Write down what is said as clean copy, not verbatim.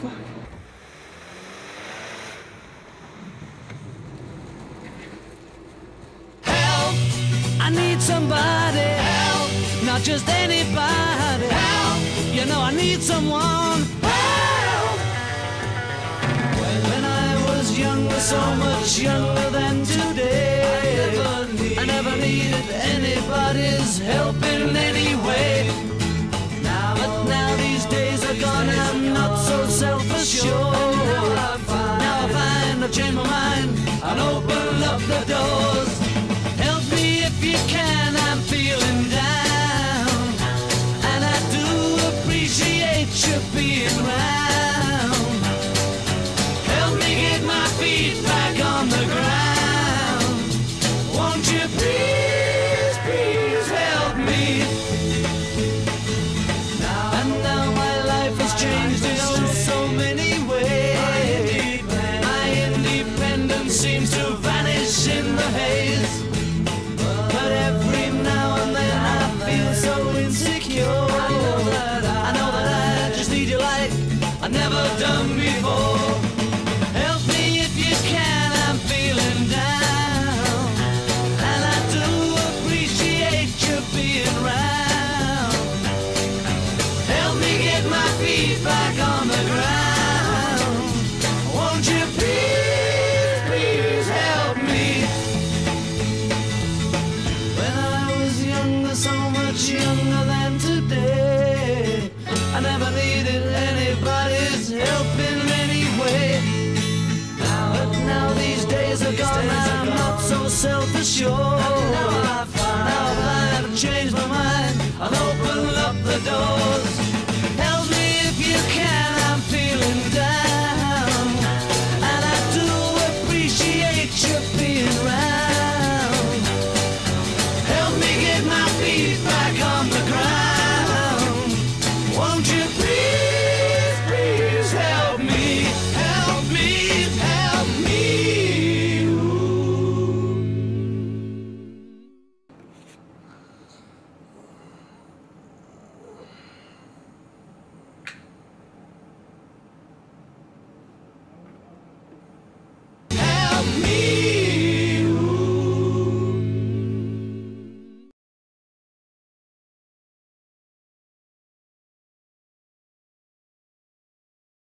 Help! I need somebody. Help! Not just anybody. Help! You know I need someone. Help! When I was younger, so much younger than today, I never needed anybody's help in any way. But now these days are gone, I'm not so self-assured. Now I find I've changed my mind and open up the doors. Help me if you can, I'm feeling down, and I do appreciate you being round. Help me get my feet back on the ground. Won't you please, please help me? And now my life has changed in so many ways. My independence seems to vanish in the haze. But every now and then I feel so insecure. I know that I just need you like I've never done before. Help me if you can, I'm feeling down, and I do appreciate you being round. Help me get my feet back on the ground. Won't you please, please help me? When I was younger, so much younger than today, I never needed anybody's help in any way. But now these days are gone, I'm not so self-assured. Now I find I've changed my mind and opened up the doors.